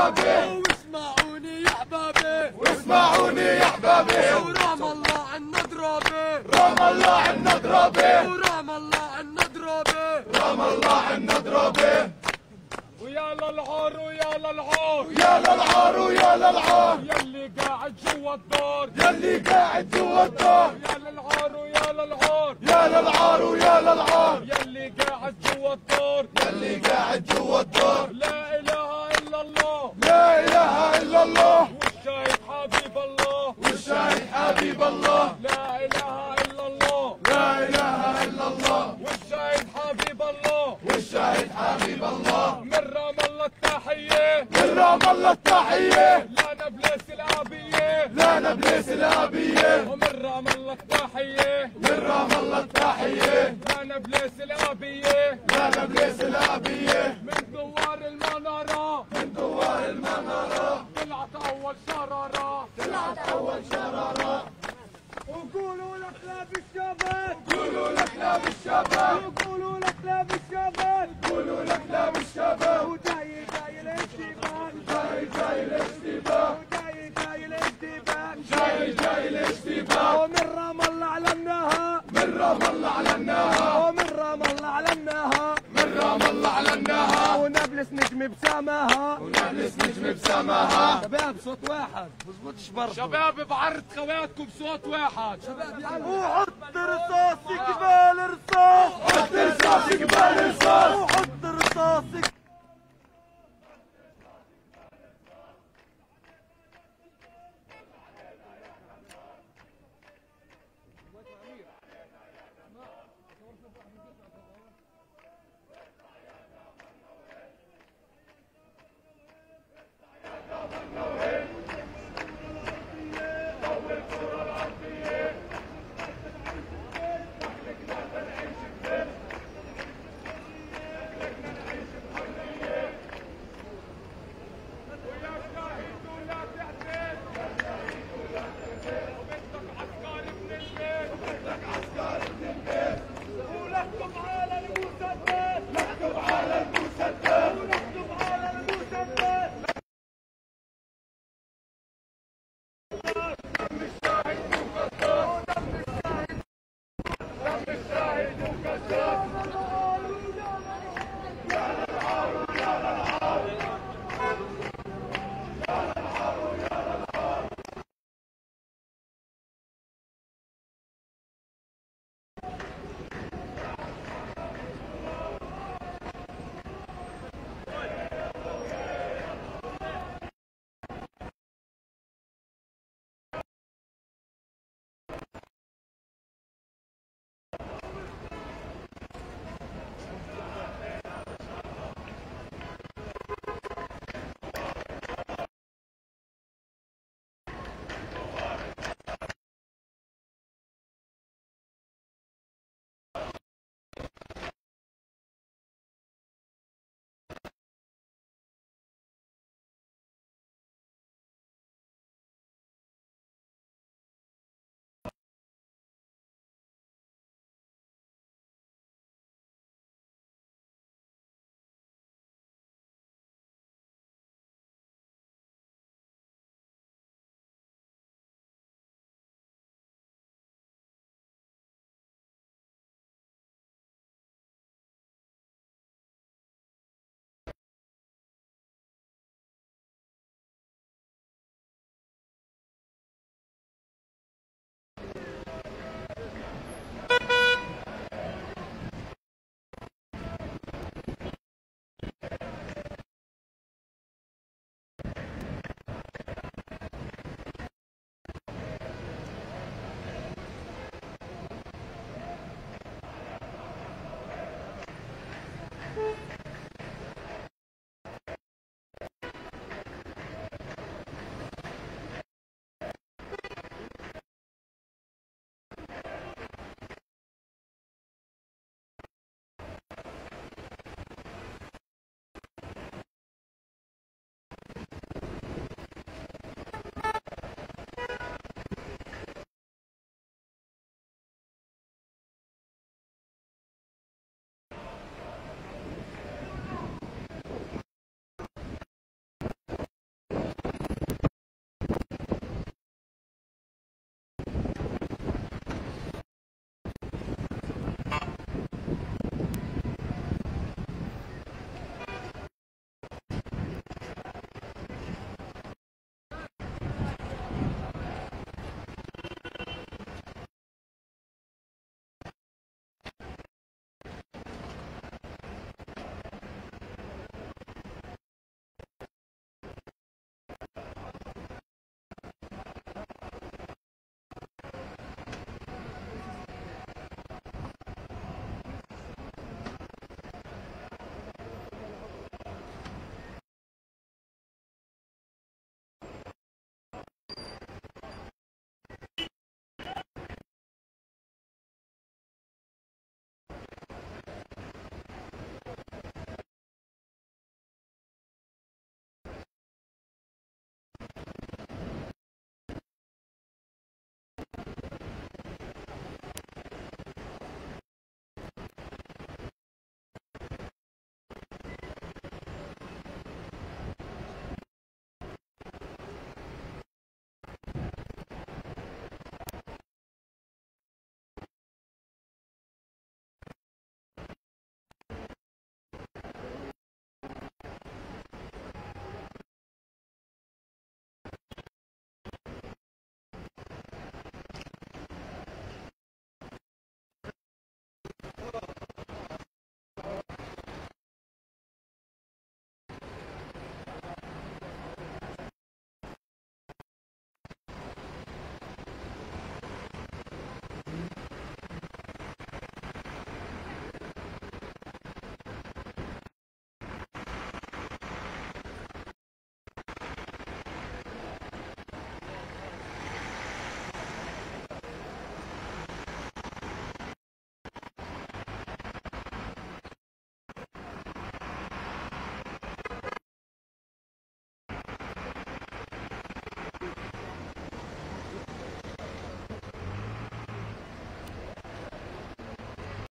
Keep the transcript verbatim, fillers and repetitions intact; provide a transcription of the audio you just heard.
احبابي واسمعوني يا احبابي واسمعوني يا احبابي ورام الله عنا ضرابي رام الله عنا ضرابي ورام الله عنا ضرابي رام الله عنا ضرابي ويا للعار ويا للعار يا للعار ويا للعار يلي قاعد جوا الدار يلي قاعد جوا الدار يا للعار ويا للعار يا للعار ويا للعار يلي قاعد جوا الدار يلي قاعد جوا الدار لا اله الا الله لا اله الا الله والشاهد حبيب الله والشاهد حبيب الله لا اله الا الله لا اله الا الله والشاهد حبيب الله والشاهد حبيب الله من رام الله التحية من رام الله التحية لا نبلس الابية لا نبلس الابية ومن رام الله التحية من رام الله التحية لا نبلس الابية لا نبلس الابية من دوار المنارة من دوار المنارة طلعت اول شرارة طلعت اول شرارة وقولوا لك لا بالشباب قولوا لك لا بالشباب وقولوا لك لا بالشباب قولوا لك لا بالشباب وجاي جاي الاشتباك جاي جاي الاشتباك وجاي جاي الاشتباك جاي جاي الاشتباك ومن رام الله علمناها من رام الله علمناها ومن رام الله علمناها من رام الله علمناها ونبلس نجم بسماها ونبلس نجم بسماها شباب صوت واحد بزبطش برضه شباب بعرض خواتكم بصوت واحد شباب يلا وحط رصاص قبال رصاص حط رصاص قبال رصاص وحط رصاص